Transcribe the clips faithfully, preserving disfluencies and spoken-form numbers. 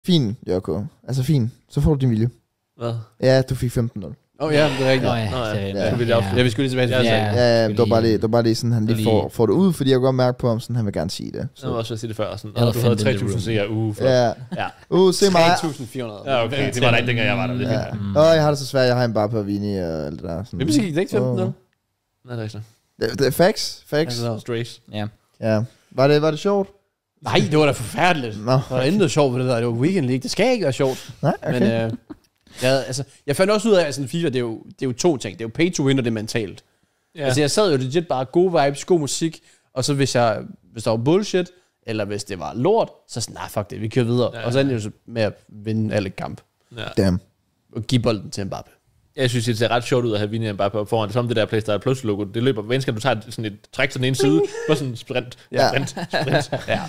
Fin, Jørko. Altså fin. Så får du din vilje. Hvad? Ja, du fik femten nul. Åh oh, ja, det er rigtigt. Nå, ja. Nå, ja. Ja. Ja. Ja. Ja, vi skulle lige tilbage til ja, ja, ja, det var bare lige, det var bare lige sådan, han lige får, får det ud, fordi jeg kan godt mærke på ham, sådan han vil gerne sige det. Så. Jeg må også sige det før, sådan, og du havde tre tusind seere uge for. Ja. Ja. Uh, se mig. tre tusind fire hundrede. Ja, okay, det var da ikke dengang jeg var der. Det ja. mm. Åh, jeg har det så svært, jeg har en bare på Vini og alt det der. Sådan. Det er ikke femten nul. Nej, det er ikke så. Det, det er facts, facts. Altså, straight. Ja. Ja. Var det, var det sjovt? Nej, det var da forfærdeligt. Nå. Der var intet sjovt ved det der. Det var Weekend League. Det skal ikke være sjovt. Nej, okay. Men øh, jeg, altså, jeg fandt også ud af, at sådan FIFA, det er, jo, det er jo to ting. Det er jo pay to win, og det er mentalt. Ja. Altså, jeg sad jo legit bare gode vibes, god musik, og så hvis, jeg, hvis der var bullshit, eller hvis det var lort, så sådan, nej, fuck det, vi kører videre. Ja. Og så endte jeg jo med at vinde alle kamp. Ja. Damn. Og give bolden til Mbappe. Jeg synes, det ser ret sjovt ud at have Vini og Mbappe foran. Det er som det der PlayStation Plus logo. Det løber, hver eneste du tager sådan et træk til den ene side, på sådan en sprint. Ja. Sprint, sprint. Ja.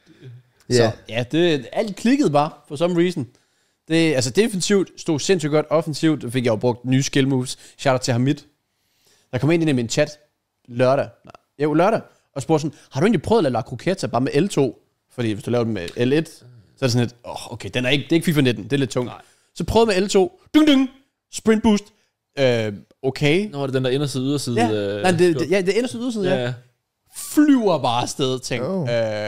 Yeah. Så ja, det, alt klikkede bare, for some reason. Det, altså defensivt stod sindssygt godt, offensivt fik jeg jo brugt nye skill moves. Shout out til Hamid. Der kom ind i min chat lørdag. Nej, jo, lørdag. Og spurgte sådan, har du egentlig prøvet at lade La Croqueta bare med L to? Fordi hvis du laver den med L et, så er det sådan lidt, åh, oh, okay, den er ikke, det er ikke FIFA nitten, det er lidt tungt. Nej. Så prøvede med L to, dung dung, sprint boost, øh, okay. Nå, var det den der inderside, yderside? Ja, øh, nej, det, det, ja, det er inderside, yderside, ja. ja. Flyver bare afsted, tænk. Oh. Øh,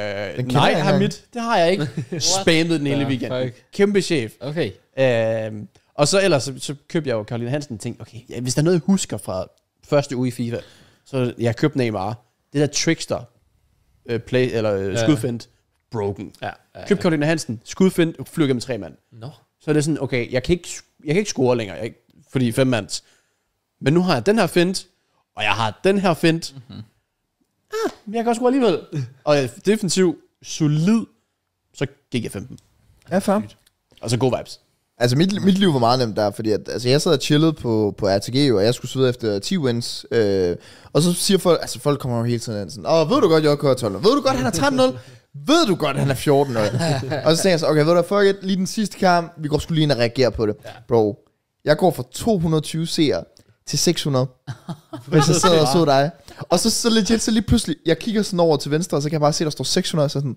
nej, Hamid, det har jeg ikke. Spammet den hele weekend. Kæmpe chef. Okay. Øh, og så ellers, så, så købte jeg jo Caroline Hansen, tænkte, okay, ja, hvis der er noget, jeg husker fra første uge i FIFA, så jeg købte Neymar. Det der trickster, uh, play, eller uh, ja. skudfint, broken. Ja, ja, ja. Købte Caroline Hansen, skudfint, flyver gennem tre mand. No. Så er det sådan, okay, jeg kan ikke, jeg kan ikke score længere, jeg, fordi fem mands. Men nu har jeg den her fint, og jeg har den her fint. Mm-hmm. Ah, jeg kan også score alligevel. Og defensiv, solid, så gik jeg femten. Ja, fair. Og så gode vibes. Altså mit, mit liv var meget nemt der, fordi at, altså, jeg sad og chillede på, på R T G, og jeg skulle sidde efter ti wins. Øh, og så siger folk, altså folk kommer jo hele tiden sådan, åh, ved du godt, Jørgen har tolv? Ved du godt, han er tretten nul? Ved du godt, han er fjorten nul? Og så tænker jeg så, okay, ved du, fuck it, lige den sidste kamp, vi går sgu lige ind og reagere på det. Ja. Bro, jeg går fra to hundrede og tyve seere til seks hundrede, hvis jeg sidder og så dig. Og så, så legit, så lige pludselig, jeg kigger sådan over til venstre, og så kan jeg bare se, der står seks hundrede, så sådan,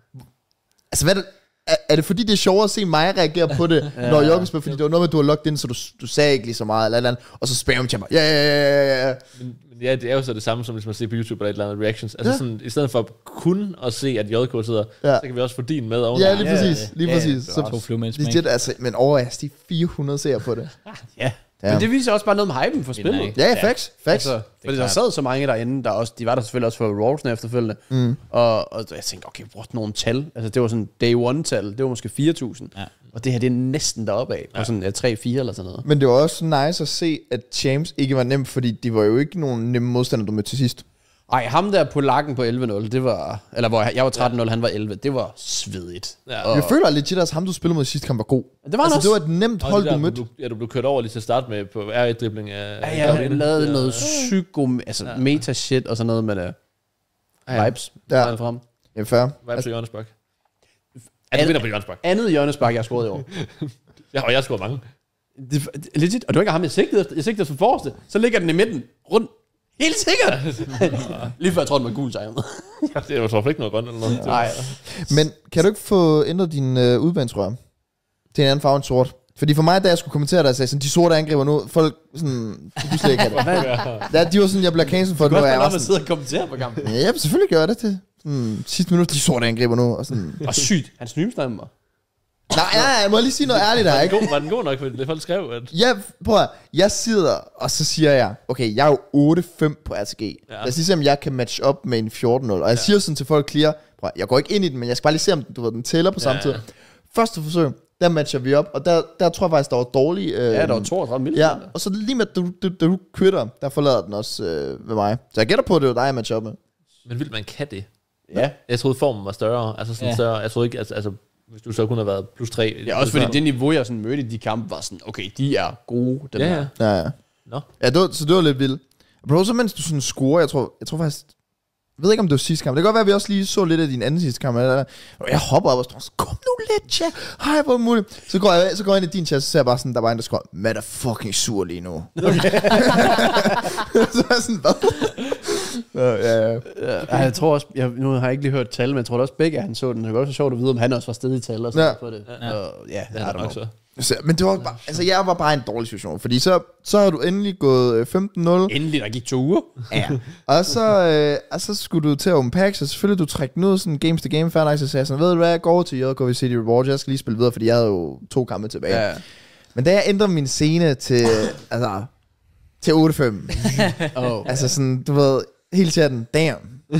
altså hvad er det? Er, er det fordi, det er sjovere at se mig reagere på det, ja, når Jørgen spiller? Fordi ja. Det var noget med, du har logget ind, så du, du sagde ikke lige så meget, eller, eller andet, og så spammer til mig. Ja, ja, ja, ja. Men, men ja, det er jo så det samme, som hvis man ser på YouTube eller et eller andet reactions. Altså ja. Sådan, i stedet for kun at se, at J K sidder, ja. Så kan vi også få din med oven. Ja, lige præcis. Lige ja, præcis. Ja, så to fluemænds, legit, altså, men over jeg de fire hundrede ser på det. Ja. Ja. Men det viser også bare noget med hypen for spillet. Ja, ja, facts. Facts. Altså, fordi der sad så mange derinde, der også, de var der selvfølgelig også for Rawls'en efterfølgende. Mm. Og, og jeg tænkte, okay, what, nogle tal. Altså, det var sådan day one-tal. Det var måske fire tusind. Ja. Og det her, det er næsten deroppe af. Ja. På sådan ja, tre fire eller sådan noget. Men det var også nice at se, at Champs ikke var nemt, fordi de var jo ikke nogen nemme modstandere, du mødte til sidst. Ej, ham der på lakken på elleve nul, det var... Eller hvor jeg var tretten nul, ja. Han var elleve. Det var svedigt. Ja. Og, jeg føler legit, at ham, du spillede mod sidste kamp, var god. Det var altså, det var et nemt hold, der, du mødte. Du, ja, du blev kørt over lige til at starte med på R et-dribling af... Ja, jeg ja, lavede ja. noget psyko... Altså, ja. meta-shit og sådan noget, men... Uh, ja. Vibes. Ja. Ja. Frem. Ja, fair. Vibes altså, og hjørnespark. Ja, du vinder på hjørnespark. Andet hjørnespark, jeg har scoret i år. Ja, og jeg har scoret mange. Det, legit. Og du ikke har ham, jeg sigtede efter. Jeg sigtede efter forreste. Så ligger den i midten. Rundt. Helt sikkert. Lige før jeg tror, den var gul sejret. Det var så ikke noget grønt eller noget. Nej. Men kan du ikke få ændret din øh, udbanesrør til en anden farve end sort? Fordi for mig, da jeg skulle kommentere der, sagde sådan, de sorte angriber nu, folk sådan, de kunne slet ikke have det. Ja, de var sådan, jeg bliver cancelled for, du at nu er jeg også sådan... sidde og kommentere på kampen. Ja, selvfølgelig gør jeg det til. Sådan, sidste minut, de sorte angriber nu. Og, sådan. Og sygt, han snymstemmer mig. Nej, ja, jeg må lige sige noget ærligt her, ikke? Var den god nok, fordi det folk skrev, at... Ja, prøv at, jeg sidder, og så siger jeg, okay, jeg er jo otte fem på R T G. Ja. Lad os lige se, om jeg kan matche op med en fjorten nul. Og jeg ja. siger sådan til folk, clear, prøv at, jeg går ikke ind i den, men jeg skal bare lige se, om du ved, den tæller på samme ja. tid. Første forsøg, der matcher vi op, og der, der tror jeg faktisk, der var dårlig... Øh, ja, der var toogtredive millimeter. Ja, og så lige med, da du, du, du quitter, der forlader den også øh, ved mig. Så jeg gætter på, at det var dig, jeg matcher op med. Men vildt man kan det? Ja. Jeg troede, formen var større. Altså sådan ja. større. Jeg troede ikke, altså... altså hvis du så kunne have været plus tre. Ja, også fordi det niveau, jeg sådan mødte i de kampe, var sådan, okay, de er gode, den ja, her. Ja, ja. No. Ja, det var, så det var lidt vildt. Bro, så mens du sådan scorer, jeg tror, jeg tror faktisk, jeg ved ikke, om det var sidste kamp. Det kan godt være, at vi også lige så lidt af din anden sidste kamp. Jeg hopper op og står, kom nu lidt, chat. Hej, hvor muligt. Så går jeg, så går jeg ind i din chat, så ser jeg bare sådan, der var en, der skriver, Matt er fucking sur lige nu. Okay. Så er jeg sådan, hvad? ja, ja, ja. Ja, jeg tror også, jeg, nu har jeg ikke lige hørt tal, men jeg tror også begge, at han så den. Det er godt så sjovt at vide, om han også var stedig tal og sådan Ja. noget på det. Ja. Og, ja, Det er der nok så. Så, men det var bare, altså jeg var bare i en dårlig situation, fordi så, så har du endelig gået øh, femten nul. Endelig, der gik to uger. Ja. Og så, øh, og så skulle du til at åbne packs, og selvfølgelig du trække den ud, sådan games to game, fair nok, så sagde jeg sådan, ved du hvad, jeg går til J K V City Rewards, jeg skal lige spille videre, fordi jeg havde jo to kampe tilbage. Ja. Men da jeg ændrer min scene til, altså, til otte fem, Oh. altså sådan, du ved, hele chatten, damn.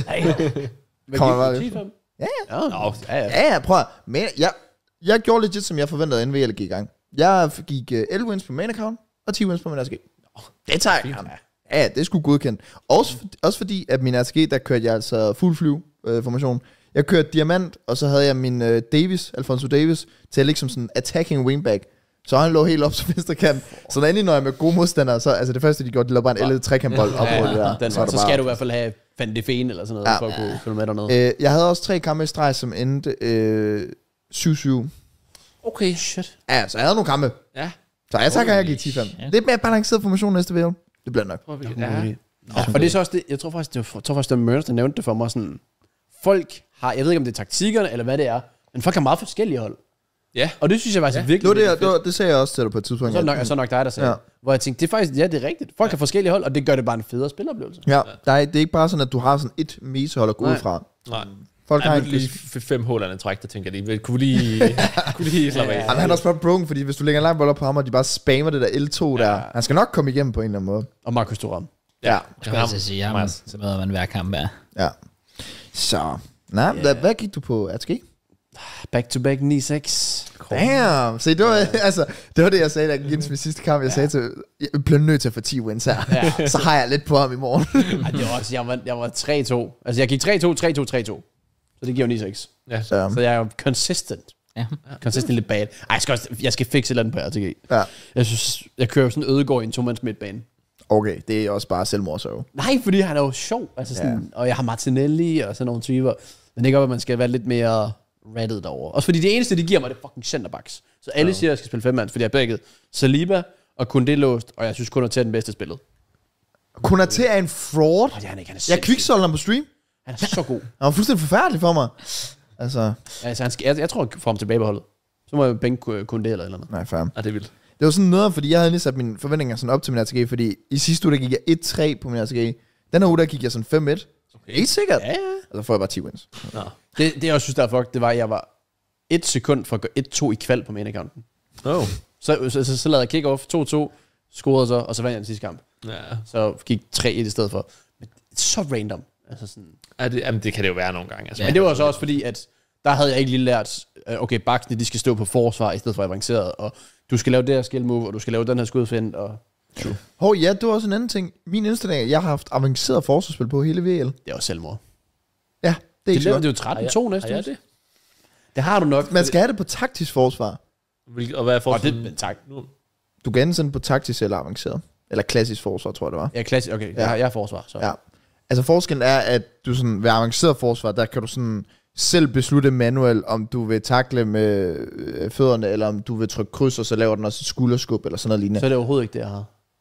Kommer bare ti fem? Ja, ja. Nå, ja, ja. Ja, ja, prøv at, men jeg, jeg gjorde legit, som jeg forventede, inden V L gik i gang. Jeg gik uh, elleve wins på main account, og ti wins på min R T G. Det tager jeg gerne. Ja, det er sgu godkendt. Også, for, også fordi, at min R T G, der kørte jeg altså full flyve øh, formation. Jeg kørte diamant, og så havde jeg min øh, Davis, Alfonso Davis, til at ligge som sådan attacking wingback. Så han lå helt op til venstre kant. Så når endelig når jeg med gode modstandere, så altså det første, de gjorde, de lavede bare en elleve trekantbold op Ja, på det ja, der. den, så, så skal du i hvert fald have Van de Ven eller sådan noget, Ja. for at kunne følge med dernede. Øh, jeg havde også tre kampe i streg, som endte øh, syv syv. Okay, shit. Ja, så jeg havde nogle kampe. Ja. Så jeg tager, jeg gik ti fem. shit. Lidt mere balanceret formation næste V L. Det bliver nok. Prøv at Ja. ja. Ja, og det er så også det, jeg tror faktisk, det var, jeg tror faktisk, det var Mørns, der nævnte det for mig, sådan, folk har, jeg ved ikke, om det er taktikkerne, eller hvad det er, men folk har meget forskellige hold. Ja. Og det synes jeg faktisk Ja. er Det, virkelig, var det, virkelig det, fedt. var, det sagde jeg også til dig på et tidspunkt. Så er det nok, så er det nok dig, der sagde Ja. ja. Hvor jeg tænkte, det er faktisk, ja, det er rigtigt. Folk har forskellige hold, og det gør det bare en federe spiloplevelse. Ja, der er, det er ikke bare sådan, at du har sådan et mesehold at gå ud Nej. fra. Nej. Folk har Jeg en vil lige f- fem hullerne træk, der tænker jeg lige. Kunne vi lige, kunne vi lige slappe af? Jamen, han er også bare broken, fordi hvis du lægger en lang bold op på ham, og de bare spammer det der L to der, Ja. han skal nok komme igennem på en eller anden måde. Og Marcus Thuram. Ja. Jeg skal altså sige, jeg Mads. med, man hver kamp er. Ja. Så, nej, yeah. hvad, hvad gik du på R T G? Back to back ni seks. Damn! Se, det var, altså, det var det, jeg sagde, da Jens min sidste kamp. Jeg sagde til, jeg bliver nødt til at få ti wins her. Ja. Så har jeg lidt på ham i morgen. Ej, det var også, jeg var, jeg var tre to. Altså, jeg gik tre to, tre to, tre to. Så det giver jo ni seks. Ja. Så, Så jeg er jo consistent. Ja. Consistently bad. Ej, jeg skal, også, jeg skal fikse et eller andet på R T G. ja. Jeg synes, jeg kører jo sådan en ødegård i en to-mands midtbane. Okay, det er også bare selvmord, så. Nej, fordi han er jo sjov. Altså sådan, ja. Og jeg har Martinelli og sådan nogle typer. Men det gør, at man skal være lidt mere ratted derovre. Også fordi det eneste, de giver mig, det er fucking centerbacks. Så alle siger, at jeg skal spille fem mands, fordi jeg har begge Saliba og kun det låst, og jeg synes kun, at til den bedste spillet. Konaté er en fraud. Og det er han ikke, han er Jeg sindssyg. kviksolgte ham på stream. Han er så god. Han var fuldstændig forfærdelig for mig. Altså, Altså, han skal, jeg, jeg tror, jeg får ham tilbage på holdet. Så må jeg bænke kun det eller eller andet. nej, fair. Ja, det er vildt. Det var sådan noget, fordi jeg havde lige sat mine forventninger sådan op til min R T G, fordi i sidste uge, der gik jeg et tre på min R T G. Den her uge, der gik jeg sådan fem et. Okay. Ikke sikkert. Ja, ja. Og så får jeg bare ti wins. Nå. Det, det jeg også synes, der er fuck, det var, at jeg var et sekund for at gå et to i kval på main accounten. Oh. Så, så, så, så lavede jeg kick-off, to to, scorede så, og så vandt jeg den sidste kamp. Ja. Så gik tre et i stedet for. Men det er så random. Altså sådan. Ja, det, jamen, det kan det jo være nogle gange. Altså, Ja. Men det var så også fordi, at der havde jeg ikke lige lært, øh, okay, baksene, de skal stå på forsvar i stedet for avanceret, og du skal lave det her skill move, og du skal lave den her skudfind, og Hov, ja, det var også en anden ting. Min indstilling, jeg har haft avanceret forsvarsspil på hele V L. det er også selvmord. Ja, det er Det, ikke så det, godt. det er jo tretten to næste Har jeg uge. det? Det har du nok. Man skal have det på taktisk forsvar. Hvilke, og hvad er Og forskellen? det, tak. Nu, Du kan enten sende på taktisk eller avanceret. Eller klassisk forsvar, tror jeg det var. Ja, klassisk. Okay, Ja. jeg, har, jeg har forsvar. Så. Ja. Altså forskellen er, at du sådan, ved avanceret forsvar, der kan du sådan selv beslutte manuelt, om du vil takle med øh, fødderne, eller om du vil trykke kryds, og så laver den også et skulderskub, eller sådan noget lignende. Så er det overhovedet ikke det, jeg har.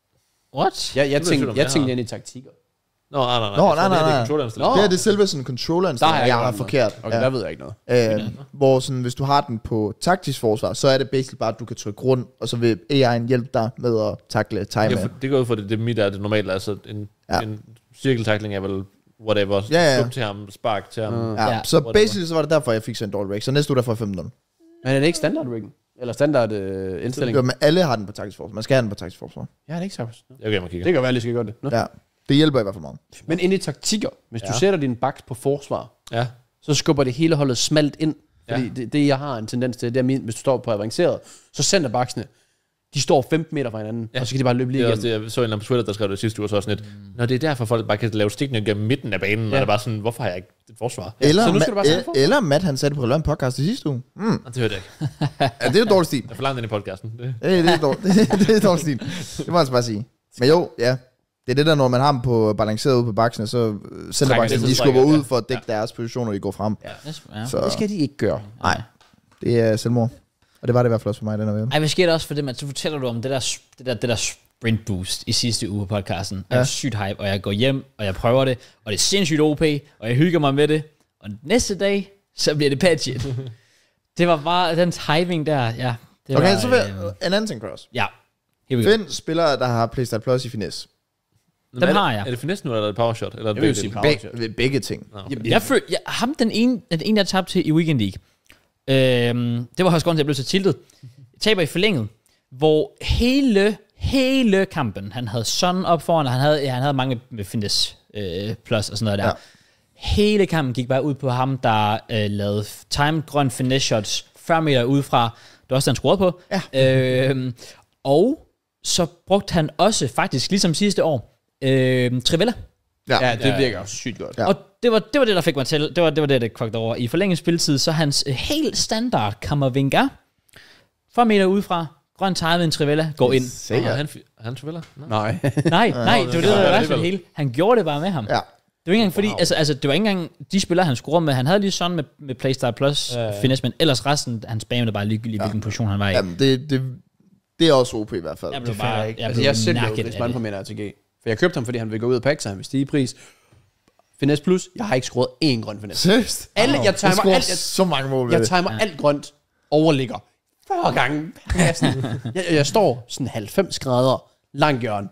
What? Jeg, jeg Det ved jeg tænkte, ikke, om jeg jeg tænkte har. ind i taktikker. Nå, nej, nej, nej. Nå, Jeg tror, nej, det er nej, det nej. controllerindstilling. Nå. Det er det selve sådan controller Der har jeg jeg ikke har noget. forkert. Okay, Ja. der ved jeg ikke noget. Øh, hvor sådan, hvis du har den på taktisk forsvar, så er det basically bare, at du kan trykke rundt, og så vil A I'en hjælpe dig med at takle time. Det, er for, det går ud for, det, det mit er det normale. Altså, en, Ja. ja. en cirkeltakling er vel whatever. Ja, ja. Skub til ham, spark til ham. Mm. Ja, Ja. så Whatever. basically så var det derfor, jeg fik sendt all rig. Så næste uge der får jeg femten nul. Men er det ikke standard riggen? Eller standard øh, indstilling? Jo, men alle har den på taktisk forsvar. Man skal have den på taktisk forsvar. Jeg har det ikke sagt. Jeg kan kigge. Det kan være, at jeg skal gøre det. Nå. Ja, det hjælper i hvert fald meget. Men ind i taktikker, hvis ja. du Ja. sætter din baks på forsvar, Ja. så skubber det hele holdet smalt ind. Fordi Ja. det, det, jeg har en tendens til, det er, min, hvis du står på avanceret, så sender baksene, de står femten meter fra hinanden, ja. Ja. og så kan de bare løbe lige Det er igennem. også det, jeg så en eller anden på Twitter, der skrev det sidste uge, så også sådan lidt, Nå, det er derfor, folk bare kan lave stikninger gennem midten af banen, ja. Ja. og det er bare sådan, hvorfor har jeg ikke et forsvar? Ja, Eller, så nu skal du bare sende Ma- forsvar. eller Matt, han sagde det på relevant podcast i sidste uge. Mm. Og det hørte jeg ikke. Ja, det er jo dårlig stil. Jeg forlangte den i podcasten. Det. Det, det, er dårlig, det, det er dårlig stil. Det må jeg altså bare sige. Men jo, ja. Det er det der, når man har dem på balanceret ude på baksene, så sender baksene, det, de så skubber trækker, ud ja. for at dække ja. deres positioner, de går frem. Ja. Ja. Så Det skal de ikke gøre. nej, det er selvmord. Og det var det i hvert fald også for mig, den her ved. Ej, hvad sker der også for det, man så fortæller du om det der, det der, det der sprint boost i sidste uge på podcasten. Ja. Jeg er sygt hype, og jeg går hjem, og jeg prøver det, og det er sindssygt O P, og jeg hygger mig med det. Og næste dag, så bliver det patchet. Det var bare den timing der, ja. Det Okay, var, så vil øh, en anden ting, Cross. Ja, here we go. Find spillere, der har PlayStation Plus i finesse. Men Dem er det, har jeg. Er det finesse nu, eller er det powershot? Eller Jeg vil jo sige Be- powershot. begge ting. Nå, okay. Jeg føl, jeg, ham den ene, den ene, jeg tabte til i Weekend League, øhm, det var også grunden til, at jeg blev så tiltet. Jeg taber i forlænget, hvor hele, hele kampen, han havde sådan op foran, og han havde, ja, han havde mange med finesse øh, plus og sådan noget der. Ja. Hele kampen gik bare ud på ham, der øh, lavede timed grøn finesse shots fyrre meter udefra. Det var også, den skruede på. Ja. Øhm, og så brugte han også, faktisk ligesom sidste år, øh, Trivella. Ja. Ja, det virker sygt godt. Ja. Ja. Og det var, det var det, der fik mig til. Det var det, var det, der kvagte over. I forlænget spilletid, så hans øh, helt standard Kammervinga, fyrre meter udefra, grøn timet en Trivella, går ind. Nå, er han, er han Trivella? No. Nej. Nej, nej, det var det, der var værst ved det hele. Han gjorde det bare med ham. Ja. Det var ikke engang fordi, wow. altså, altså, det var ikke engang de spillere, han scorede med. Han havde lige sådan med, med Playstyle Plus, Ja, ja. finesse, men ellers resten, han spammede bare ligegyldigt, hvilken position han var i. Jamen, det, det, det er også O P i hvert fald. Jeg blev Det fatter bare, jeg ikke. jeg Altså, blev jeg selv nakket blev af spændt på det. min R T G. For jeg købte ham, fordi han ville gå ud og pakke sig, han vil stige i pris. Finesse Plus, jeg har ikke skruet én grøn finesse. Seriøst? Alle, jeg timer scorer alt, jeg, så mange mål med jeg det. timer alt grønt, overligger fyrre gange. jeg, jeg står sådan halvfems grader langt hjørne.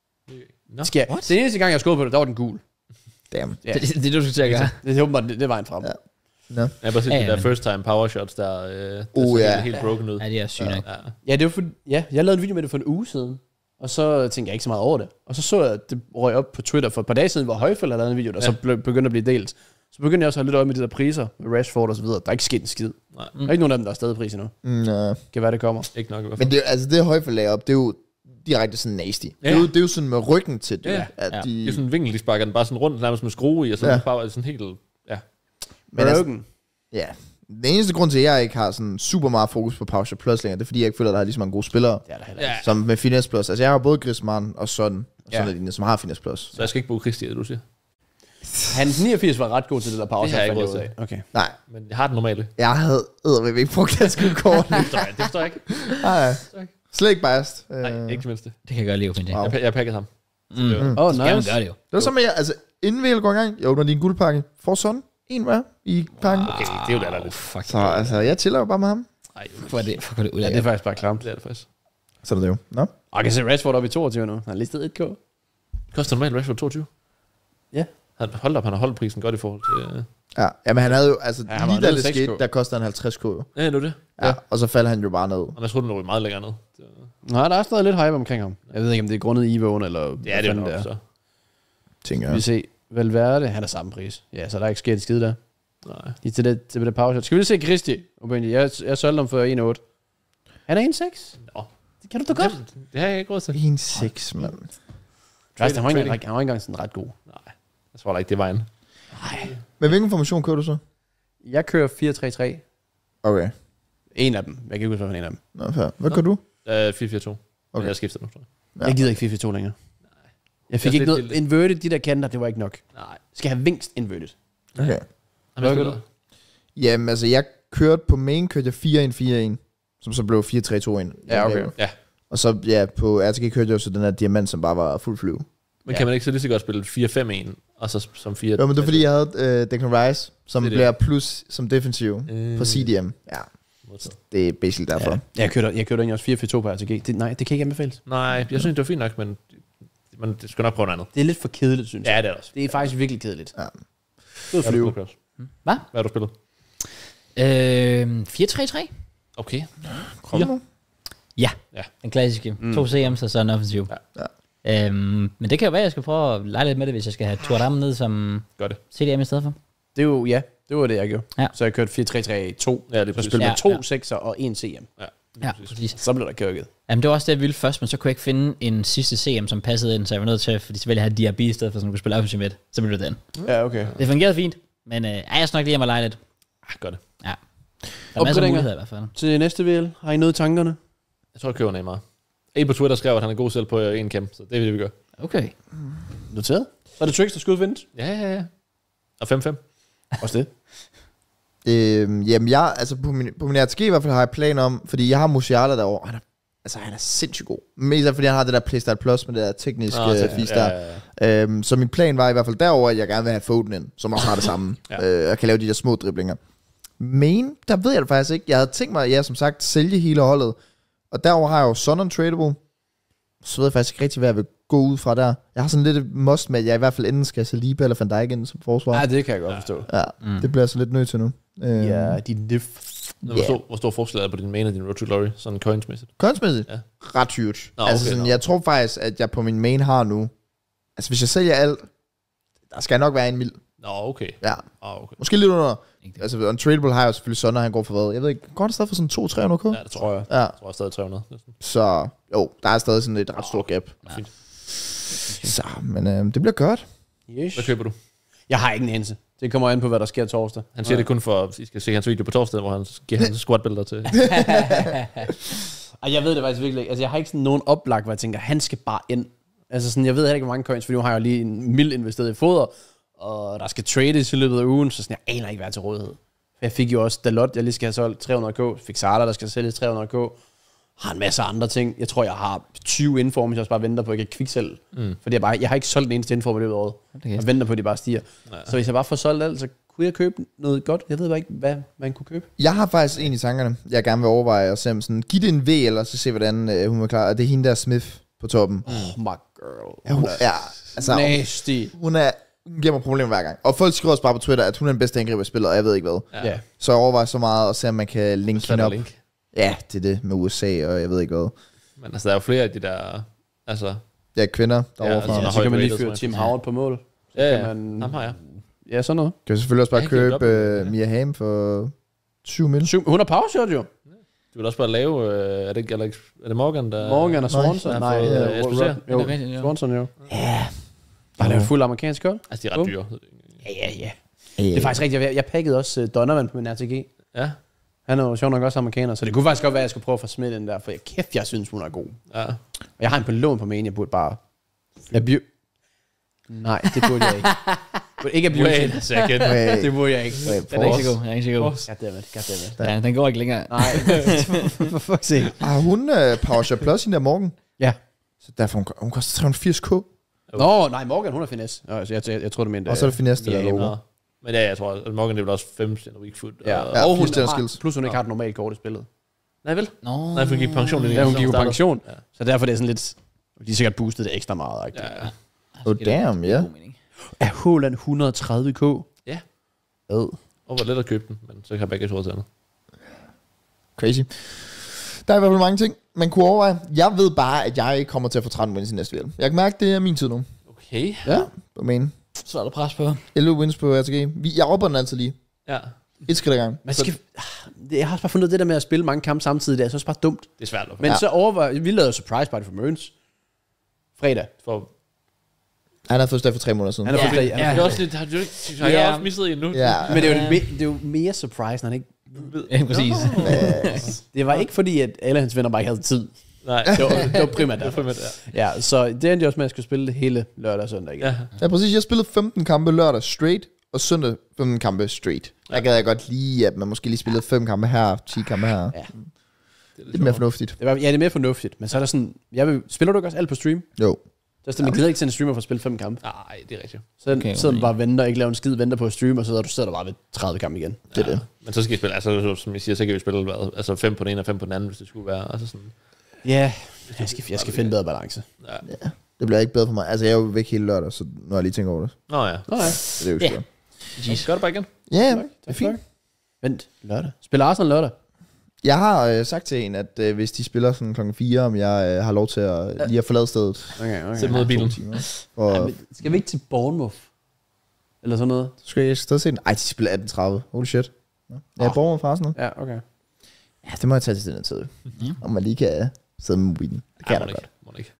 Nå, Skal jeg, den eneste gang, jeg skruede på det, der var den gul. Damn. Ja. Det, det, det er det, du skal til at gøre. Det er åbenbart, det, det er vejen frem. Ja. Nå. Jeg har bare set Ja, de ja, der men- first time power shots, der, øh, der Uh, ser ja. helt, helt broken ud. Ja, det er sygt nok. Ja. Ja, det var for, ja, jeg lavede en video med det for en uge siden. Og så tænkte jeg ikke så meget over det. Og så så jeg, at det røg op på Twitter for et par dage siden, hvor Højfeldt havde lavet en video, der Ja. så ble- begyndte at blive delt. Så begyndte jeg også at have lidt øje med de der priser, med Rashford og så videre. Der er ikke sket en skid. Nej, Der er ikke nogen af dem, der er stadig pris endnu. Mm, uh, Kan være, det kommer. ikke nok i hvert fald. men det, er- altså, det Højfeldt lagde op, det er jo direkte sådan nasty. Ja. Det, er jo, det er jo sådan med ryggen til det, Ja. at Ja. de... Det er sådan en vinkel, de sparker den bare sådan rundt, nærmest med skrue i, og så Ja. ja. bare sådan helt... Ja. Men altså, Broken. ja. Den eneste grund til, at jeg ikke har sådan super meget fokus på Power Plus længere, det er fordi, jeg ikke føler, at der er lige så mange gode spillere, Det er der heller Ja. ikke. som med Finesse Plus. Altså, jeg har både Griezmann og sådan, og Ja. sådan ja. lignende, som har Finesse Plus. Så jeg skal ikke bruge Christi, du siger. Hans niogfirs var ret god til det der power Det har jeg shot, ikke fandt råd ud af. Okay. Nej, Men jeg har den normale. jeg havde eddermame ikke brugt det skide kort. Det forstår jeg, det forstår jeg ikke. Nej, slet ikke biased. Nej, Øh, ikke det mindste. Det kan jeg godt lide, Opin. Wow. Jeg, pa- jeg pakkede ham. Mm. Det var- Åh, oh, Skal man nice. gøre det jo. Det var som, at jeg, altså, inden vi går i gang, jeg åbner din guldpakke. Får sådan en hver i pakken. Okay, det er jo da Oh, lidt. fuck. Så altså, jeg chiller jo bare med ham. Nej, Hvor er det, fuck, hvor er det Ja, det er ulækkert. faktisk bare klamt. det er det faktisk. Sådan er det jo. Nå. Og jeg kan se Rashford op i toogtyve nu. Han har listet et K. Koster normalt Rashford toogtyve? Ja. Han, hold op, han har holdt prisen godt i forhold til... Øh. Ja, jamen han havde jo, altså Ja, ja, han var lige da nede det seks skete, K. der kostede han halvtreds K jo. Ja, det er det. Ja, og så faldt han jo bare ned. Og jeg troede, den lå meget længere ned. Det, Nej, der er stadig lidt hype omkring ham. Jeg ved ikke, om det er grundet i Ivoen, eller ja, hvad det er fanden nok, så. Tænker Vi jeg. se. Valverde, han er samme pris. Ja, så der er ikke sket et skid der. Nej. I til det, til det power shot. Skal vi lige se Christi? Opinion. Jeg, jeg solgte ham for en komma otte. Han er en komma seks. Nå. Det kan du da godt. Det, det har jeg ikke råd til. en seks, mand. Faktisk, han var ikke trading. engang- han var ikke engang sådan ret god. Nej, jeg tror da ikke, det er vejen. Men hvilken formation kører du så? Jeg kører fire tre tre. Okay. En af dem. Jeg kan ikke huske, hvad en af dem. Nå, fair. Hvad kører du? Uh, fire fire to. Okay. Okay. Men jeg skifter nu, tror jeg. Ja. Ja. Jeg gider ikke fire fire to længere. Jeg fik Det er ikke lidt noget inverted, de der kanter, det var ikke nok. Nej. Skal have vingst inverted. Okay. Har Hvad jeg gør spillet? Jamen, altså, jeg kørte på main, kørte jeg fire en fire en, som så blev fire tre to en. Ja, okay. Ja. Og så, ja, på R T G kørte jeg jo så den her diamant, som bare var fuld flyve. Men Ja. kan man ikke så lige så godt spille fire fem en, og så som fire... Jo, men det er fordi, jeg havde øh, Declan Rice, som Det er det. bliver plus som defensiv Øh, på C D M. Ja, modtaget. det er basically derfor. Ja. Jeg kørte, jeg kørte egentlig også fire fire to på R T G. Det, nej, det kan ikke anbefales. Nej, jeg synes, det var fint nok, men, men det skal nok prøve noget andet. Det er lidt for kedeligt, synes jeg. Ja, det er det også. Det er faktisk virkelig kedeligt. Ja. Fed Hvad har du flyve. spillet, Claus? Hvad? Hvad har du spillet? Øh, fire tre tre. Okay. Kom nu. Ja, Ja. den klassiske. Mm. To C M's og så en offensiv. Ja. Øhm, men det kan jo være, at jeg skal prøve at lege lidt med det, hvis jeg skal have Turam ned som Gør det. C D M i stedet for. Det er jo, ja, det var det, jeg gjorde. Ja. Så jeg kørte fire tre tre to. Ja, det er Så præcis. spillede Ja, med to ja. sekser og en C M. Ja, Ja, præcis. præcis. Så blev der kørket. Jamen, det var også det, jeg ville først, men så kunne jeg ikke finde en sidste C M, som passede ind, så jeg var nødt til, fordi så ville jeg have Diaby i stedet for, som kunne spille offensiv midt. Så blev det den. Ja, okay. Det fungerede fint, men øh, ej, jeg skal nok lige hjem og lege lidt. Ah, gør det. Ja. Der er masser af Opgraderinger. muligheder i hvert fald. Til næste V L, har I noget i tankerne? Jeg tror, jeg køber Neymar. En på Twitter skrev, at han er god selv på en camp, så det er det, vi gør. Okay. Noteret. Så er det tricks, der skal udvindes. Ja, ja, ja. Og fem fem. Også det. Øhm, jamen, jeg, altså på min, på min R T G i hvert fald har jeg planer om, fordi jeg har Musiala derovre. Han er, altså han er sindssygt god. Mest fordi han har det der Playstyle Plus med det der tekniske Nå, øh, fis der. ja, ja. Øhm, så min plan var i hvert fald derover at jeg gerne vil have Foden ind, som også har det samme. Ja. øh, og kan lave de der små driblinger. Men, der ved jeg det faktisk ikke. Jeg havde tænkt mig, at jeg som sagt sælge hele holdet. Og derover har jeg jo Son Untradable. Så ved jeg faktisk ikke rigtig, hvad jeg vil gå ud fra der. Jeg har sådan lidt et must med, at jeg i hvert fald enten skal have Saliba eller Van Dijk ind som forsvar. Ja, det kan jeg godt forstå. Ja, mm. det bliver jeg så lidt nødt til nu. Øhm, Ja, de nif. Hvor, yeah. stor, hvor stor forskel er det på din main og din Road to Glory, sådan coinsmæssigt? Coinsmæssigt? Ja. Ret huge. Nå, altså okay, sådan, nå. jeg tror faktisk, at jeg på min main har nu, altså hvis jeg sælger alt, der skal nok være en mil. Nå, okay. Ja, Oh, okay. måske lidt under. Ikke. Altså Untradable har jeg jo selvfølgelig sådan, når han går for hvad. Jeg ved ikke, går han stadig for sådan to til tre hundrede k? Ja, det tror jeg. Ja. Jeg tror jeg stadig tre hundrede. Næsten. Så jo, der er stadig sådan et ret stort gap. Ja. Fint. Så, men øh, det bliver godt. Yes. Hvad køber du? Jeg har ikke en anelse. Det kommer an på, hvad der sker torsdag. Han siger det kun for, at I skal se hans video på torsdag, hvor han giver hans squat-billeder til. Ej, jeg ved det faktisk virkelig ikke. Altså, jeg har ikke sådan nogen oplag, hvor jeg tænker, han skal bare ind. Altså, sådan, jeg ved heller ikke, hvor mange coins, for nu har jeg jo lige en mild investeret i foder, og der skal trades i løbet af ugen, så sådan, jeg aner ikke, hvad jeg er til rådighed. Jeg fik jo også Dalot, jeg lige skal have solgt tre hundrede k. Fik Sala, der skal sælges tre hundrede k. Har en masse andre ting. Jeg tror, jeg har tyve inform, hvis jeg også bare venter på, at jeg kan kviksælge. Mm. Fordi jeg, bare, jeg har ikke solgt den eneste inform i løbet af året. Jeg venter på, at de bare stiger. Ja. Så hvis jeg bare får solgt alt, så kunne jeg købe noget godt. Jeg ved bare ikke, hvad man kunne købe. Jeg har faktisk en i tankerne, jeg gerne vil overveje at se om sådan, giv det en V, eller så se, hvordan øh, hun er klar. Og det er hende der Smith på toppen. Oh my girl. Ja, hun, ja, altså, Nasty. hun er... Hun giver mig problemer hver gang. Og folk skriver også bare på Twitter, at hun er den bedste angriber i spillet, og jeg ved ikke hvad. Ja. Yeah. Så jeg overvejer så meget at se, om man kan linke hende op. Link. Ja, det er det med U S A, og jeg ved ikke hvad. Men altså, der er jo flere af de der... Altså, Ja, kvinder derovre Ja, fra. altså, Ja, er så kan man lige højt fyre rated, Tim ja. Howard på mål. Så ja, kan ja. man... Ham har jeg. Ja, sådan noget. Kan vi selvfølgelig også bare Ja, kan vi købe godt. uh, Mia Hamm for syv mil. Syv- Hun har powershot jo. Du vil også bare lave... Øh, er, det, Alex, er det Morgan, der... Morgan og Swanson. han Nej, har fået, ja, øh, Ro- Esposito. Ro- jo, Det er rigtigt, ja. Swanson jo. Ja. Bare lave fuld amerikansk hold. Altså, de er ret dyre. Ja, ja, ja. Det er faktisk rigtigt. Jeg, jeg pakkede også uh, Donovan på min R T G. Ja. Han er jo sjovt nok også amerikaner, så det kunne faktisk godt være, at jeg skulle prøve at få smidt den der, for jeg, kæft, jeg synes, hun er god. Ja. Og jeg har en på lån på main, jeg burde bare... Jeg bjør... Nej, det burde jeg ikke. Jeg burde ikke have Wait bjør a second. Hey, Det burde jeg ikke. hey, Den er ikke så god. Den er ikke så god. Goddammit, goddammit. Ja, den går ikke længere. Nej, for fuck's sake. Har hun uh, PowerShot Plus, hende der Morgan? Ja. Så derfor hun, hun koster tre hundrede og firs k. Nå, nej, Morgan, hun er finesse. Nå, altså, jeg, jeg, jeg tror, du mente... Og så er det finesse, det ja, der ja, logo. Nå. Men ja, jeg tror, at Morgan det er vel også fem stjerner weak foot. Ja, Og, Ja, og hun fire stjerner har, skills. plus hun ikke har et normalt kort i spillet. nej vel? Nå. Nej, for hun gik på pension. Ja, hun gik på startede. pension. Ja. Så derfor er det sådan lidt... De har sikkert boostet det ekstra meget. Ikke? Ja, ja. Oh damn, ja. God mening. Er Haaland et hundrede og tredive k? Ja. Ad. Og var let at købe den, men så kan jeg begge to til andet. Crazy. Der er i hvert fald mange ting, man kunne overveje. Jeg ved bare, at jeg ikke kommer til at få tretten wins i næste V L. Jeg kan mærke, det er min tid nu. Okay. Ja. På main. Så er der pres på. elleve wins på R T G. Vi- Jeg opper den altid lige. Ja, Et skridt ad gang. Man skal, jeg har også bare fundet ud af det der med at spille mange kampe samtidig, det er så også bare dumt. det er svært at få. Men Ja. ja. så overvej, vi lavede surprise party for Mørns. Fredag. For, Han har fødselsdag for tre måneder siden. Han er Ja. fødselsdag. Ja. Ja. det er også lidt, har du ikke, har jeg Ja. også misset en nu? Ja. Men det er, jo, det, det er jo mere surprise, når han ikke... Ja, præcis. Det var ikke fordi, at alle hans venner bare ikke havde tid. Nej, Det var, det var primært det er derfor. primært, ja. Ja, så det endte jo også med, at jeg skulle spille det hele lørdag og søndag igen. Ja. Ja, præcis. Jeg spillede femten kampe lørdag straight, og søndag femten kampe straight. Der gad jeg godt lige, at man måske lige spillede fem kampe her, ti kampe her. Ja. Det er lidt Lidt mere fornuftigt. Det var, ja, det er mere fornuftigt, men så er der sådan... Jeg vil, spiller du ikke også alt på stream? Jo. Der er sådan, man gider ikke til en streamer for at spille fem kampe. Nej, det er rigtigt. Så Okay, okay, sidder man okay. bare og venter, ikke laver en skid, venter på at streame, og så sidder du sidder der bare ved tredive kampe igen. Det er det. Men så skal vi spille, altså som jeg siger, så kan vi spille hvad, altså fem på den ene og fem på den anden, hvis det skulle være. Altså sådan, Ja, jeg skal, jeg skal finde bedre balance. ja. Det bliver ikke bedre for mig. Altså, jeg er jo væk hele lørdag, så nu har jeg lige tænkt over det. Nå ja. Nå ja. Så det er jo Ja. skørt. Jeez. Gør det bare igen. Ja, ja, Tak, det er tak, fint. tak. Vent, lørdag. Spiller Arsenal lørdag? Jeg har øh, sagt til en, at øh, hvis de spiller sådan klokken fire, om jeg øh, har lov til at lige at forlade stedet. Okay, okay. Sæt mod To bilen. timer. Og Ja, men skal vi ikke til Bournemouth? Eller sådan noget? så skal jeg stadig se den. Ej, de spiller atten tredive. Holy shit. Ja, jeg Åh. borger fra sådan noget. Ja, okay. Ja, det må jeg tage til den her tid. Ja. Om man lige kan sidde med mobilen. Det kan Ja, jeg må da ikke. godt. Må ikke.